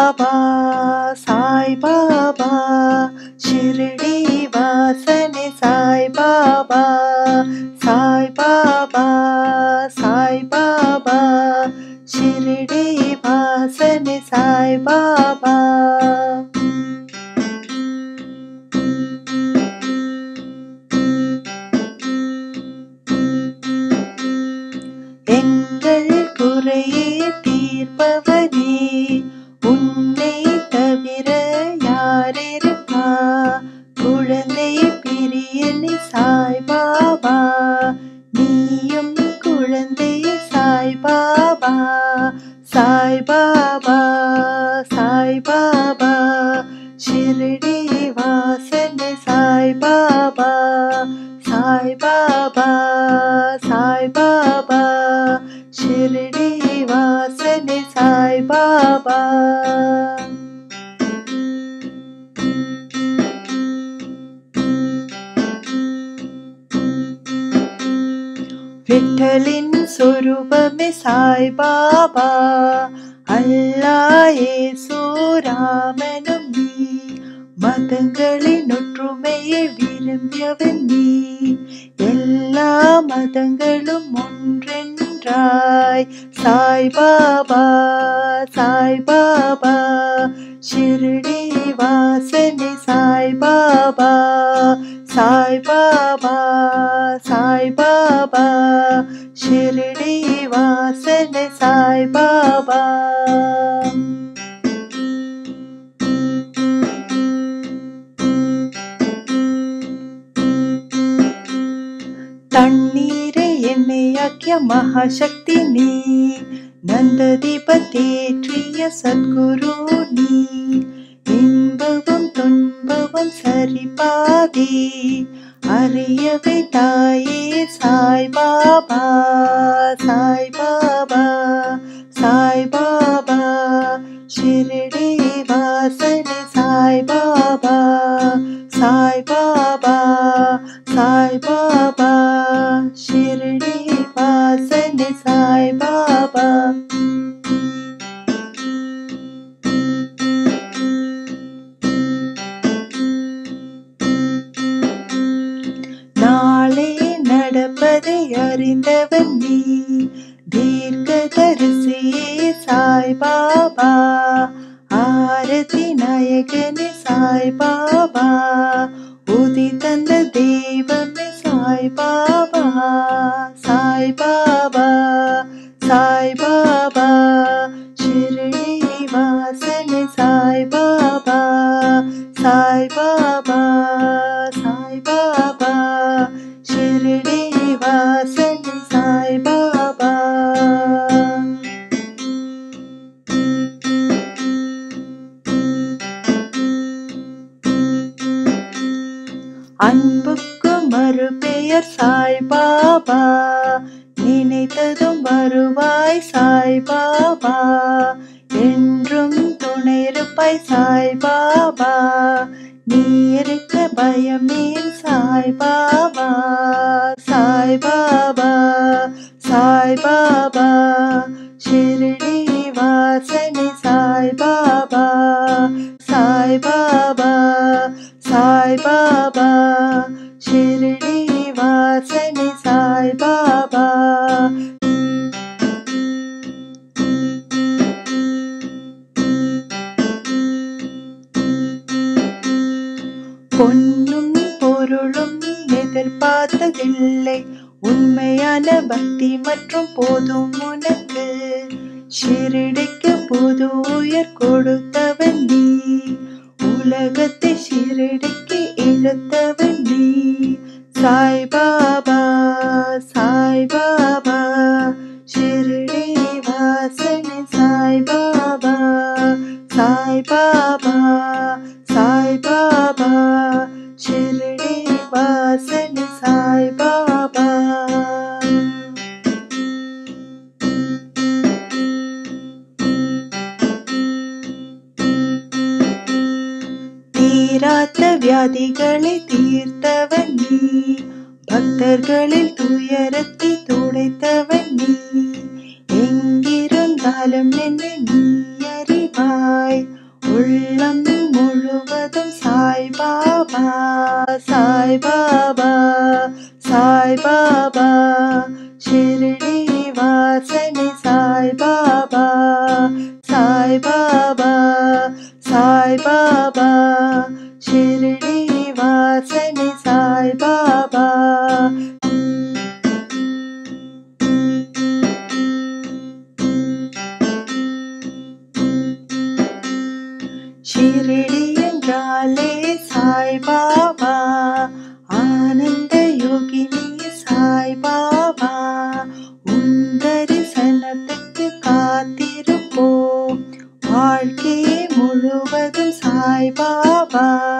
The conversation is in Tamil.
பாபா சாய் பாபா ஷிரடி வாசனே சாய் பாபா சாய் பாபா சாய் பாபா ஷிரடி வாசனே சாய் பாபா எங்கள் குறையை தீர்ப்பவனே உன்னை தவிர யாரிருப்பா குழந்தை பிரியனே சாய் பாபா நீயும் குழந்தை சாய் பாபா சாய் பாபா சாய் பாபா ஷிரடி வாசனே சாய் பாபா சாய் பாபா சாய் பாபா ஷிரடி வாசனே சாய் பாபா விட்டலின் சொரூபமே சாய் பாபா அல்லாஹ் இயேசு ராமனும் நீ மதங்களின் ஒற்றுமையை விரும்பியவன் நீ எல்லா மதங்களும் ஒன்றென்றாய் சாய் பாபா சாய் பாபா ஷிரடி வாசனே சாய் பாபா சாய் பாபா சாய் பாபா ஷிரடி வாசனே சாய் பாபா தண்ணீரை எண்ணெயாக்கிய மகாசக்தி நீ நந்த தீபத்தேற்றிய சத்குரு நீ இன்பமும் துன்பமும் சரிபாதி அறியவை தாயே சாய் பாபா சாய் பாபா சாய் பாபா ஷிரடி வாசனே சாய் பாபா சாய் பாபா சாய் பாபா ஷிரடி வாசனே சாய் பாபா நாளே நடப்பதை அறிந்தவன் நீ தீர்க்கதரிசியே சாய் பாபா ஆரதி நாயகனே சாய் பாபா உதி தந்த தெய்வமே சாய் பாபா சாய் பாபா சாய் பாபா ஷிரடி வாசனே சாய் பாபா சாய் பாபா சாய் பாபா ஷிரடி வாசனே சாய் பாபா அன்புக்கு மறுபெயர் சாய் பாபா நினைத்ததும் வருவாய் சாய் பாபா என்றும் துணையிருப்பாய் சாய் பாபா நீ இருக்க பயமேன் சாய் பாபா சாய் பாபா சாய் பாபா ஷிரடி வாசனே சாய் பாபா சாய் பாபா சாய் பாபா ஷிரடி வாசனே சாய் பாபா பொன்னும் பொருளும் எதிர்பார்த்ததில்லை உண்மையான பக்தி மற்றும் போதும் உனக்கு ஷிரடிக்கு புது உயிர் கொடுத்தவன் நீ உலகத்தை ஷிரடிக்கு இழுத்தவன் நீ சாய் பாபா சாய் பாபா ஷிரடி வாசனே சாய் பாபா சாய் பாபா சாய் பாபா ஷிரடி வாசனே சாய் பாபா தீராத்த வியாதிகளை தீர்த்தவன் நீ பக்தர்களில் துயரத்தை துடைத்தவன் நீ எங்கிருந்தாலும் என்னை நீ அறிவாய் சாய் பாபா, ஷிரடி வாசனே சாய் பாபா, சாய் பாபா, சாய் பாபா, ஷிரடி வாசனே சாய் பாபா. ஷிரடி என்றாலே சாய் பாபா, ஆனந்த யோகினி சாய் பாபா, உன் தரிசனத்துக்கு காத்திருப்போம் வாழ்க்கை முழுவதும் சாய் பாபா.